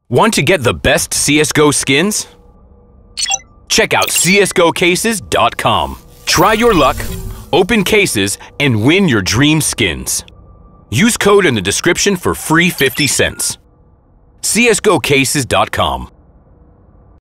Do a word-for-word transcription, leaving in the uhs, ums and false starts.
Want to get the best C S G O skins? Check out C S G O cases dot com. Try your luck, open cases, and win your dream skins. Use code in the description for free fifty cents. C S G O cases dot com.